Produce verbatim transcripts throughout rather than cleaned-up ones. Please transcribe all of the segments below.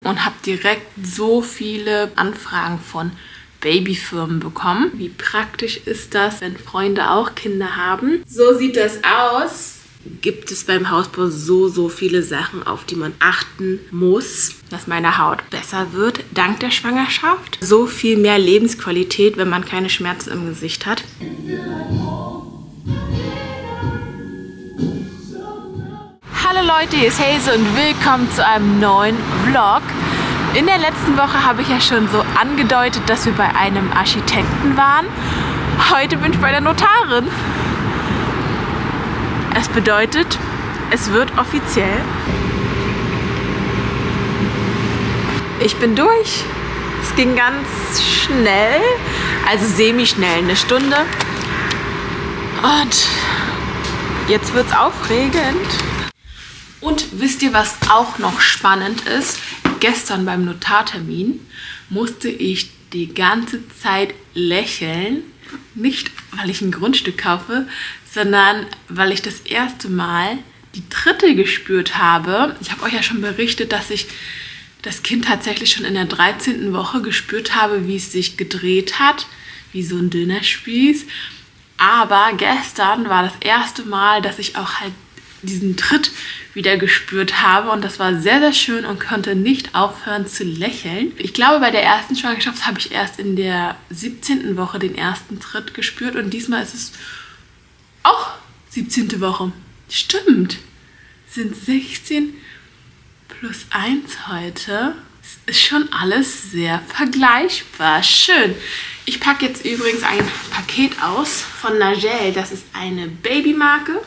und habe direkt so viele Anfragen von Babyfirmen bekommen. Wie praktisch ist das, wenn Freunde auch Kinder haben? So sieht das aus. Gibt es beim Hausbau so, so viele Sachen, auf die man achten muss, dass meine Haut besser wird dank der Schwangerschaft. So viel mehr Lebensqualität, wenn man keine Schmerzen im Gesicht hat. Hallo Leute, hier ist Hazel und willkommen zu einem neuen Vlog. In der letzten Woche habe ich ja schon so angedeutet, dass wir bei einem Architekten waren. Heute bin ich bei der Notarin. Es bedeutet, es wird offiziell. Ich bin durch. Es ging ganz schnell, also semi-schnell, eine Stunde. Und jetzt wird es aufregend. Und wisst ihr, was auch noch spannend ist? Gestern beim Notartermin musste ich die ganze Zeit lächeln. Nicht, weil ich ein Grundstück kaufe, sondern weil ich das erste Mal die Tritte gespürt habe. Ich habe euch ja schon berichtet, dass ich das Kind tatsächlich schon in der dreizehnten Woche gespürt habe, wie es sich gedreht hat, wie so ein Dönerspieß. Aber gestern war das erste Mal, dass ich auch halt diesen Tritt wieder gespürt habe und das war sehr, sehr schön und konnte nicht aufhören zu lächeln. Ich glaube, bei der ersten Schwangerschaft habe ich erst in der siebzehnten Woche den ersten Tritt gespürt und diesmal ist es auch siebzehnte Woche. Stimmt. Sind sechzehn plus eins heute. Es ist schon alles sehr vergleichbar. Schön. Ich packe jetzt übrigens ein Paket aus von Nagel. Das ist eine Babymarke.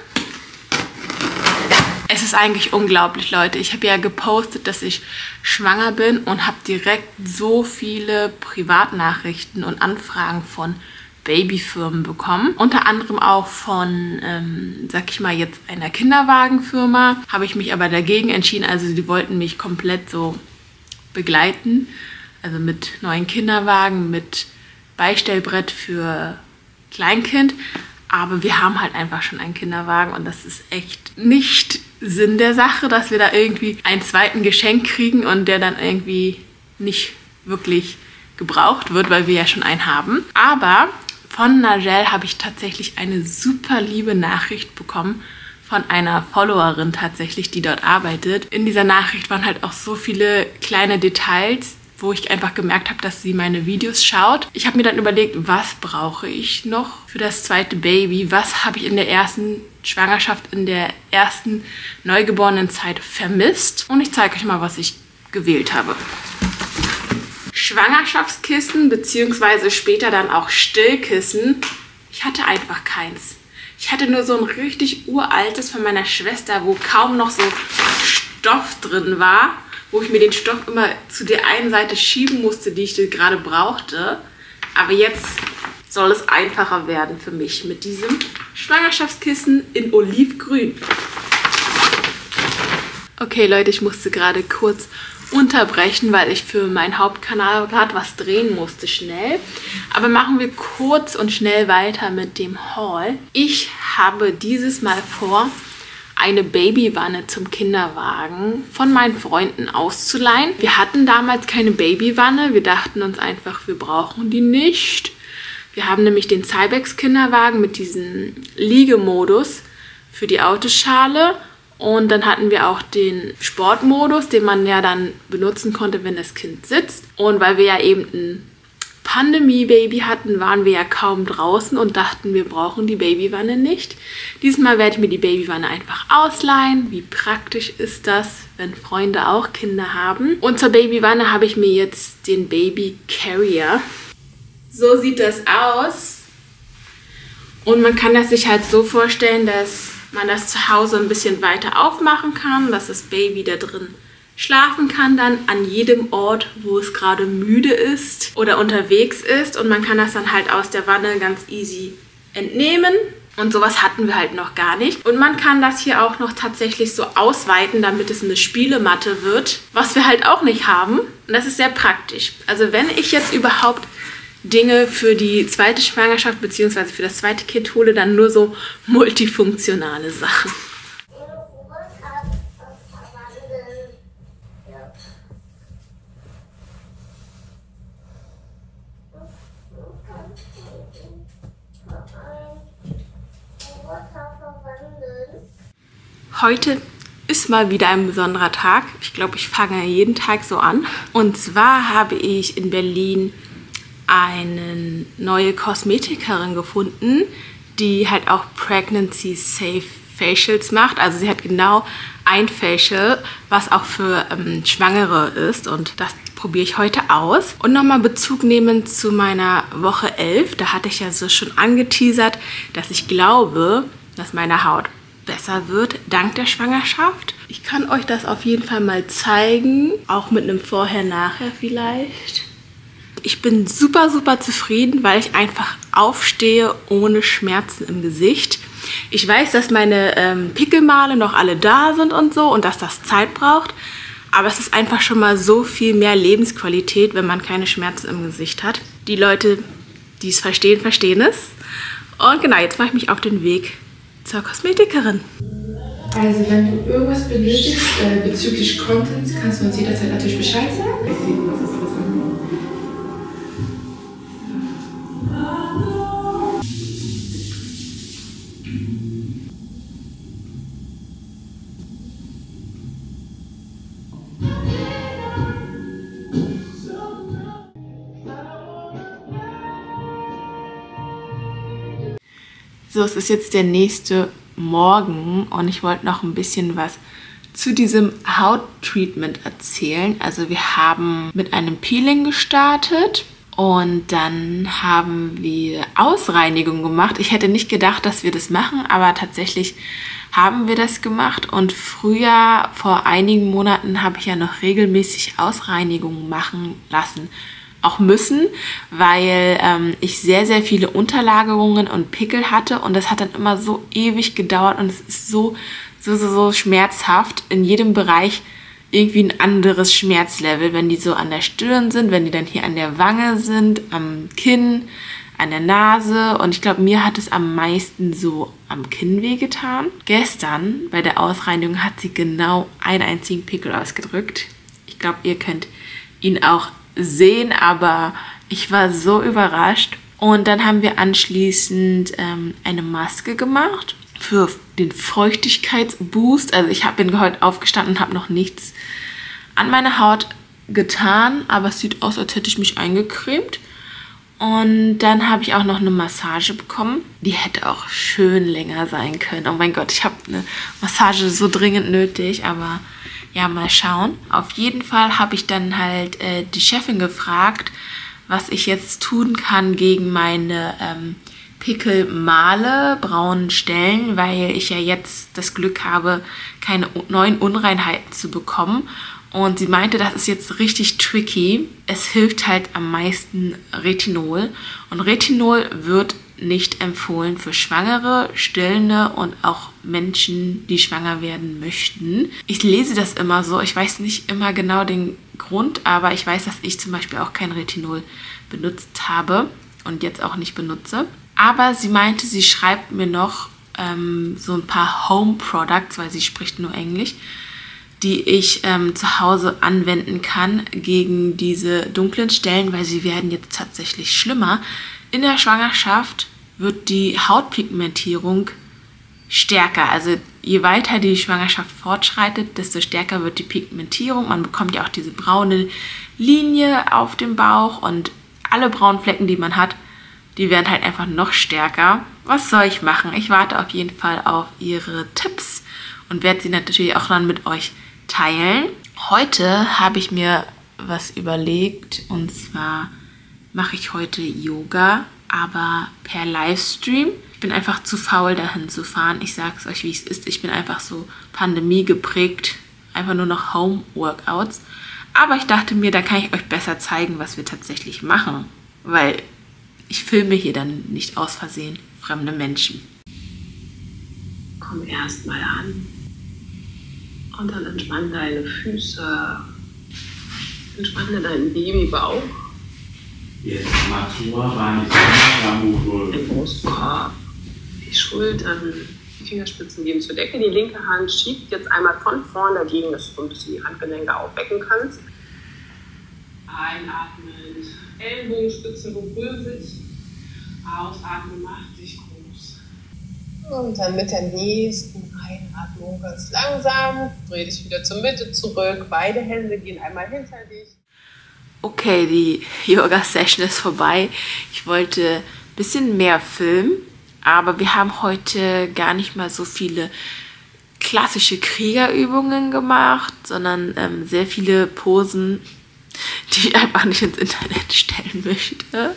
Es ist eigentlich unglaublich, Leute. Ich habe ja gepostet, dass ich schwanger bin und habe direkt so viele Privatnachrichten und Anfragen von Babyfirmen bekommen. Unter anderem auch von, ähm, sag ich mal jetzt, einer Kinderwagenfirma. Habe ich mich aber dagegen entschieden. Also die wollten mich komplett so begleiten. Also mit neuen Kinderwagen, mit Beistellbrett für Kleinkind. Aber wir haben halt einfach schon einen Kinderwagen und das ist echt nicht Sinn der Sache, dass wir da irgendwie einen zweiten Geschenk kriegen und der dann irgendwie nicht wirklich gebraucht wird, weil wir ja schon einen haben. Aber von Nagel habe ich tatsächlich eine super liebe Nachricht bekommen von einer Followerin tatsächlich, die dort arbeitet. In dieser Nachricht waren halt auch so viele kleine Details, wo ich einfach gemerkt habe, dass sie meine Videos schaut. Ich habe mir dann überlegt, was brauche ich noch für das zweite Baby? Was habe ich in der ersten Schwangerschaft, in der ersten neugeborenen Zeit vermisst? Und ich zeige euch mal, was ich gewählt habe. Schwangerschaftskissen bzw. später dann auch Stillkissen. Ich hatte einfach keins. Ich hatte nur so ein richtig uraltes von meiner Schwester, wo kaum noch so Stoff drin war, wo ich mir den Stoff immer zu der einen Seite schieben musste, die ich gerade brauchte. Aber jetzt soll es einfacher werden für mich mit diesem Schwangerschaftskissen in Olivgrün. Okay Leute, ich musste gerade kurz unterbrechen, weil ich für meinen Hauptkanal gerade was drehen musste, schnell. Aber machen wir kurz und schnell weiter mit dem Haul. Ich habe dieses Mal vor, eine Babywanne zum Kinderwagen von meinen Freunden auszuleihen. Wir hatten damals keine Babywanne. Wir dachten uns einfach, wir brauchen die nicht. Wir haben nämlich den Cybex Kinderwagen mit diesem Liegemodus für die Autoschale. Und dann hatten wir auch den Sportmodus, den man ja dann benutzen konnte, wenn das Kind sitzt. Und weil wir ja eben ein Pandemie-Baby hatten, waren wir ja kaum draußen und dachten, wir brauchen die Babywanne nicht. Diesmal werde ich mir die Babywanne einfach ausleihen. Wie praktisch ist das, wenn Freunde auch Kinder haben? Und zur Babywanne habe ich mir jetzt den Baby Carrier. So sieht das aus. Und man kann das sich halt so vorstellen, dass man das zu Hause ein bisschen weiter aufmachen kann, dass das Baby da drin schlafen kann dann an jedem Ort, wo es gerade müde ist oder unterwegs ist. Und man kann das dann halt aus der Wanne ganz easy entnehmen. Und sowas hatten wir halt noch gar nicht. Und man kann das hier auch noch tatsächlich so ausweiten, damit es eine Spielematte wird, was wir halt auch nicht haben. Und das ist sehr praktisch. Also wenn ich jetzt überhaupt Dinge für die zweite Schwangerschaft bzw. für das zweite Kind hole, dann nur so multifunktionale Sachen. Heute ist mal wieder ein besonderer Tag. Ich glaube, ich fange jeden Tag so an. Und zwar habe ich in Berlin eine neue Kosmetikerin gefunden, die halt auch Pregnancy Safe Facials macht. Also sie hat genau ein Facial, was auch für ähm, Schwangere ist. Und das probiere ich heute aus. Und nochmal Bezug nehmen zu meiner Woche elf. Da hatte ich ja so schon angeteasert, dass ich glaube, dass meine Haut besser wird dank der Schwangerschaft. Ich kann euch das auf jeden Fall mal zeigen, auch mit einem Vorher-Nachher vielleicht. Ich bin super, super zufrieden, weil ich einfach aufstehe ohne Schmerzen im Gesicht. Ich weiß, dass meine ähm, Pickelmale noch alle da sind und so und dass das Zeit braucht. Aber es ist einfach schon mal so viel mehr Lebensqualität, wenn man keine Schmerzen im Gesicht hat. Die Leute, die es verstehen, verstehen es. Und genau, jetzt mache ich mich auf den Weg zur Kosmetikerin. Also wenn du irgendwas benötigst äh, bezüglich Content, kannst du uns jederzeit natürlich Bescheid sagen. So, es ist jetzt der nächste Morgen und ich wollte noch ein bisschen was zu diesem Hauttreatment erzählen. Also wir haben mit einem Peeling gestartet und dann haben wir Ausreinigung gemacht. Ich hätte nicht gedacht, dass wir das machen, aber tatsächlich haben wir das gemacht. Und früher, vor einigen Monaten, habe ich ja noch regelmäßig Ausreinigung machen lassen. Auch müssen, weil ähm, ich sehr, sehr viele Unterlagerungen und Pickel hatte und das hat dann immer so ewig gedauert und es ist so, so, so, so schmerzhaft. In jedem Bereich irgendwie ein anderes Schmerzlevel, wenn die so an der Stirn sind, wenn die dann hier an der Wange sind, am Kinn, an der Nase und ich glaube, mir hat es am meisten so am Kinn wehgetan. Gestern bei der Ausreinigung hat sie genau einen einzigen Pickel ausgedrückt. Ich glaube, ihr könnt ihn auch sehen, aber ich war so überrascht. Und dann haben wir anschließend ähm, eine Maske gemacht für den Feuchtigkeitsboost. Also ich hab, bin heute aufgestanden und habe noch nichts an meine Haut getan, aber es sieht aus, als hätte ich mich eingecremt. Und dann habe ich auch noch eine Massage bekommen. Die hätte auch schön länger sein können. Oh mein Gott, ich habe eine Massage so dringend nötig, aber ja, mal schauen. Auf jeden Fall habe ich dann halt äh, die Chefin gefragt, was ich jetzt tun kann gegen meine ähm, Pickelmale, braunen Stellen, weil ich ja jetzt das Glück habe, keine neuen Unreinheiten zu bekommen. Und sie meinte, das ist jetzt richtig tricky. Es hilft halt am meisten Retinol. Und Retinol wird nicht empfohlen für Schwangere, Stillende und auch Menschen, die schwanger werden möchten. Ich lese das immer so. Ich weiß nicht immer genau den Grund, aber ich weiß, dass ich zum Beispiel auch kein Retinol benutzt habe und jetzt auch nicht benutze. Aber sie meinte, sie schreibt mir noch ähm, so ein paar Home Products, weil sie spricht nur Englisch, die ich ähm, zu Hause anwenden kann gegen diese dunklen Stellen, weil sie werden jetzt tatsächlich schlimmer. In der Schwangerschaft wird die Hautpigmentierung stärker. Also je weiter die Schwangerschaft fortschreitet, desto stärker wird die Pigmentierung. Man bekommt ja auch diese braune Linie auf dem Bauch und alle braunen Flecken, die man hat, die werden halt einfach noch stärker. Was soll ich machen? Ich warte auf jeden Fall auf ihre Tipps und werde sie natürlich auch dann mit euch teilen. Heute habe ich mir was überlegt und zwar mache ich heute Yoga, aber per Livestream. Ich bin einfach zu faul, dahin zu fahren. Ich sage es euch, wie es ist. Ich bin einfach so Pandemie geprägt, einfach nur noch Home-Workouts. Aber ich dachte mir, da kann ich euch besser zeigen, was wir tatsächlich machen, weil ich filme hier dann nicht aus Versehen fremde Menschen. Komm erst mal an und dann entspann deine Füße, entspanne deinen Babybauch, Jetzt Matur rein, den Brustkorb, die Schultern, die Fingerspitzen gehen zur Decke, die linke Hand schiebt jetzt einmal von vorne dagegen, dass du so ein bisschen die Handgelenke aufwecken kannst. Einatmen, Ellenbogenspitze berühren sich, ausatmen, macht dich groß. Und dann mit der nächsten Einatmung ganz langsam, dreh dich wieder zur Mitte zurück. Beide Hände gehen einmal hinter dich. Okay, die Yoga-Session ist vorbei. Ich wollte ein bisschen mehr filmen, aber wir haben heute gar nicht mal so viele klassische Kriegerübungen gemacht, sondern ähm, sehr viele Posen, die ich einfach nicht ins Internet stellen möchte.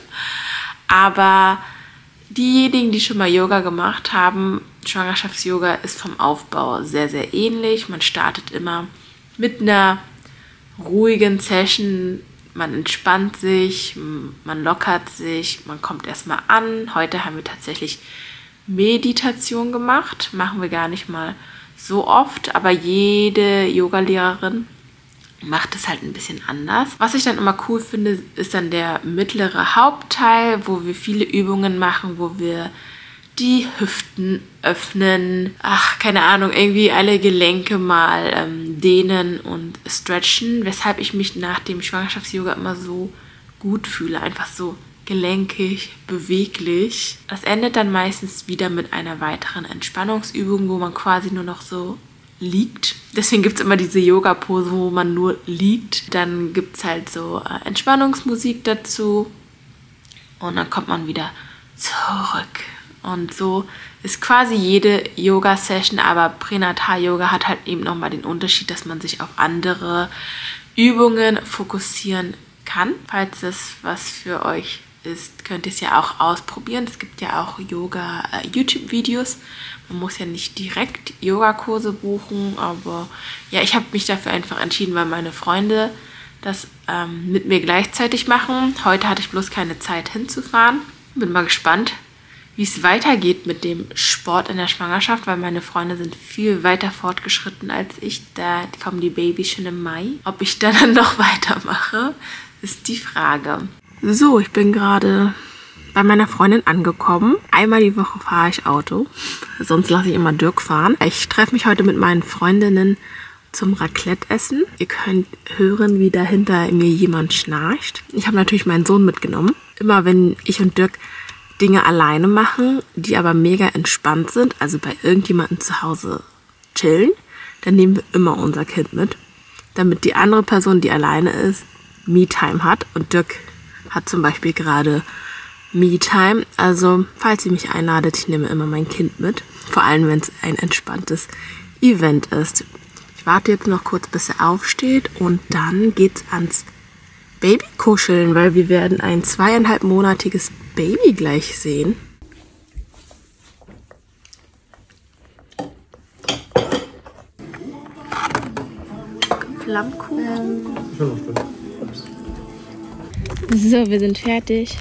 Aber diejenigen, die schon mal Yoga gemacht haben, Schwangerschafts-Yoga ist vom Aufbau sehr, sehr ähnlich. Man startet immer mit einer ruhigen Session, man entspannt sich, man lockert sich, man kommt erstmal an. Heute haben wir tatsächlich Meditation gemacht, machen wir gar nicht mal so oft, aber jede Yogalehrerin macht es halt ein bisschen anders. Was ich dann immer cool finde, ist dann der mittlere Hauptteil, wo wir viele Übungen machen, wo wir die Hüften öffnen, ach, keine Ahnung, irgendwie alle Gelenke mal ähm, dehnen und stretchen, weshalb ich mich nach dem Schwangerschafts-Yoga immer so gut fühle, einfach so gelenkig, beweglich. Das endet dann meistens wieder mit einer weiteren Entspannungsübung, wo man quasi nur noch so liegt. Deswegen gibt es immer diese Yoga-Pose, wo man nur liegt. Dann gibt es halt so äh, Entspannungsmusik dazu und dann kommt man wieder zurück. Und so ist quasi jede Yoga-Session, aber Pränatal-Yoga hat halt eben nochmal den Unterschied, dass man sich auf andere Übungen fokussieren kann. Falls das was für euch ist, könnt ihr es ja auch ausprobieren. Es gibt ja auch Yoga-YouTube-Videos. Man muss ja nicht direkt Yogakurse buchen, aber ja, ich habe mich dafür einfach entschieden, weil meine Freunde das ähm, mit mir gleichzeitig machen. Heute hatte ich bloß keine Zeit hinzufahren. Bin mal gespannt, wie es weitergeht mit dem Sport in der Schwangerschaft, weil meine Freunde sind viel weiter fortgeschritten als ich. Da kommen die Babys schon im Mai. Ob ich dann noch weitermache, ist die Frage. So, ich bin gerade bei meiner Freundin angekommen. Einmal die Woche fahre ich Auto, sonst lasse ich immer Dirk fahren. Ich treffe mich heute mit meinen Freundinnen zum Raclette-Essen. Ihr könnt hören, wie dahinter mir jemand schnarcht. Ich habe natürlich meinen Sohn mitgenommen. Immer wenn ich und Dirk Dinge alleine machen, die aber mega entspannt sind, also bei irgendjemandem zu Hause chillen, dann nehmen wir immer unser Kind mit, damit die andere Person, die alleine ist, Me-Time hat. Und Dirk hat zum Beispiel gerade Me-Time. Also, falls ihr mich einladet, ich nehme immer mein Kind mit. Vor allem, wenn es ein entspanntes Event ist. Ich warte jetzt noch kurz, bis er aufsteht und dann geht's ans Babykuscheln, weil wir werden ein zweieinhalbmonatiges Baby gleich sehen. Flammkuchen. So, wir sind fertig.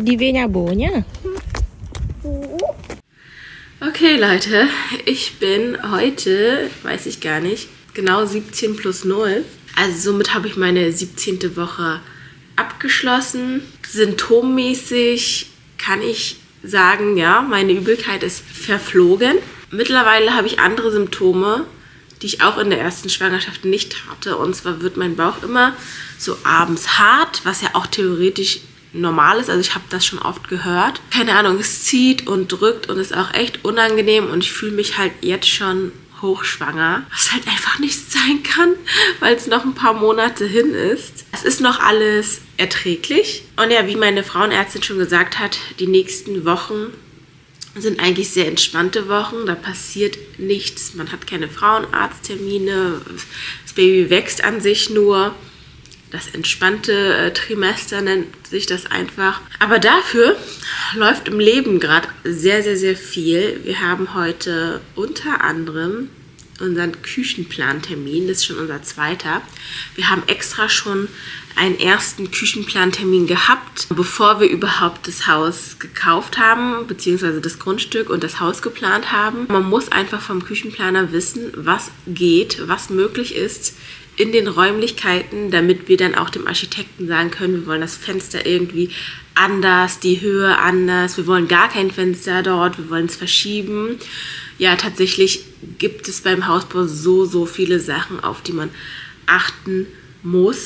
Okay, Leute, ich bin heute, weiß ich gar nicht, genau siebzehn plus null. Also somit habe ich meine siebzehnte Woche abgeschlossen. Symptommäßig kann ich sagen, ja, meine Übelkeit ist verflogen. Mittlerweile habe ich andere Symptome, die ich auch in der ersten Schwangerschaft nicht hatte. Und zwar wird mein Bauch immer so abends hart, was ja auch theoretisch normal ist. Also ich habe das schon oft gehört. Keine Ahnung, es zieht und drückt und ist auch echt unangenehm. Und ich fühle mich halt jetzt schon hochschwanger, was halt einfach nicht sein kann, weil es noch ein paar Monate hin ist. Es ist noch alles erträglich. Und ja, wie meine Frauenärztin schon gesagt hat, die nächsten Wochen sind eigentlich sehr entspannte Wochen. Da passiert nichts. Man hat keine Frauenarzttermine. Das Baby wächst an sich nur. Das entspannte äh, Trimester nennt sich das einfach. Aber dafür läuft im Leben gerade sehr, sehr, sehr viel. Wir haben heute unter anderem unseren Küchenplantermin. Das ist schon unser zweiter. Wir haben extra schon einen ersten Küchenplantermin gehabt, bevor wir überhaupt das Haus gekauft haben, beziehungsweise das Grundstück und das Haus geplant haben. Man muss einfach vom Küchenplaner wissen, was geht, was möglich ist in den Räumlichkeiten, damit wir dann auch dem Architekten sagen können, wir wollen das Fenster irgendwie anders, die Höhe anders, wir wollen gar kein Fenster dort, wir wollen es verschieben. Ja, tatsächlich gibt es beim Hausbau so, so viele Sachen, auf die man achten muss.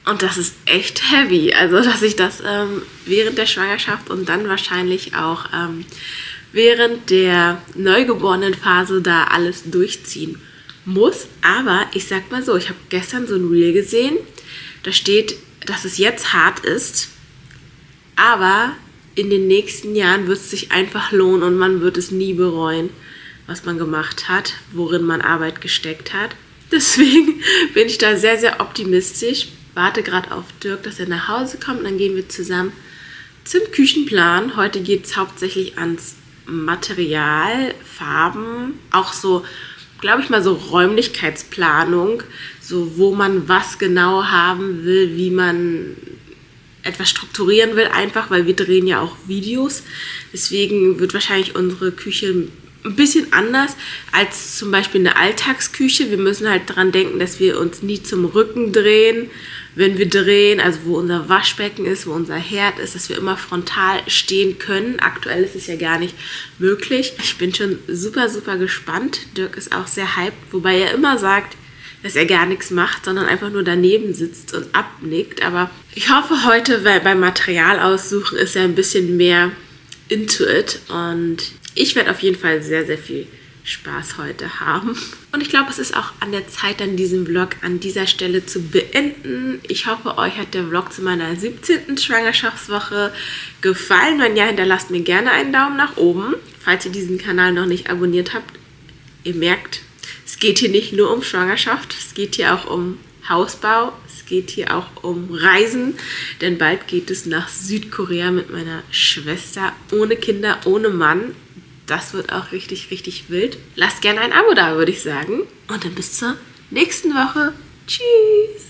Und das ist echt heavy, also dass ich das ähm, während der Schwangerschaft und dann wahrscheinlich auch ähm, während der Neugeborenenphase da alles durchziehen muss. Aber ich sag mal so, ich habe gestern so ein Reel gesehen, da steht, dass es jetzt hart ist, aber in den nächsten Jahren wird es sich einfach lohnen und man wird es nie bereuen, was man gemacht hat, worin man Arbeit gesteckt hat. Deswegen bin ich da sehr, sehr optimistisch. Warte gerade auf Dirk, dass er nach Hause kommt. Dann gehen wir zusammen zum Küchenplan. Heute geht es hauptsächlich ans Material, Farben, auch so, glaube ich mal, so Räumlichkeitsplanung, so wo man was genau haben will, wie man etwas strukturieren will, einfach, weil wir drehen ja auch Videos. Deswegen wird wahrscheinlich unsere Küche ein bisschen anders als zum Beispiel eine Alltagsküche. Wir müssen halt daran denken, dass wir uns nie zum Rücken drehen, wenn wir drehen, also wo unser Waschbecken ist, wo unser Herd ist, dass wir immer frontal stehen können. Aktuell ist es ja gar nicht möglich. Ich bin schon super, super gespannt. Dirk ist auch sehr hyped, wobei er immer sagt, dass er gar nichts macht, sondern einfach nur daneben sitzt und abnickt. Aber ich hoffe heute, weil beim Material aussuchen ist er ein bisschen mehr into it und ich werde auf jeden Fall sehr, sehr viel Spaß heute haben. Und ich glaube, es ist auch an der Zeit, dann diesen Vlog an dieser Stelle zu beenden. Ich hoffe, euch hat der Vlog zu meiner siebzehnten Schwangerschaftswoche gefallen. Wenn ja, hinterlasst mir gerne einen Daumen nach oben. Falls ihr diesen Kanal noch nicht abonniert habt, ihr merkt, es geht hier nicht nur um Schwangerschaft, es geht hier auch um Hausbau, es geht hier auch um Reisen, denn bald geht es nach Südkorea mit meiner Schwester, ohne Kinder, ohne Mann. Das wird auch richtig, richtig wild. Lasst gerne ein Abo da, würde ich sagen. Und dann bis zur nächsten Woche. Tschüss!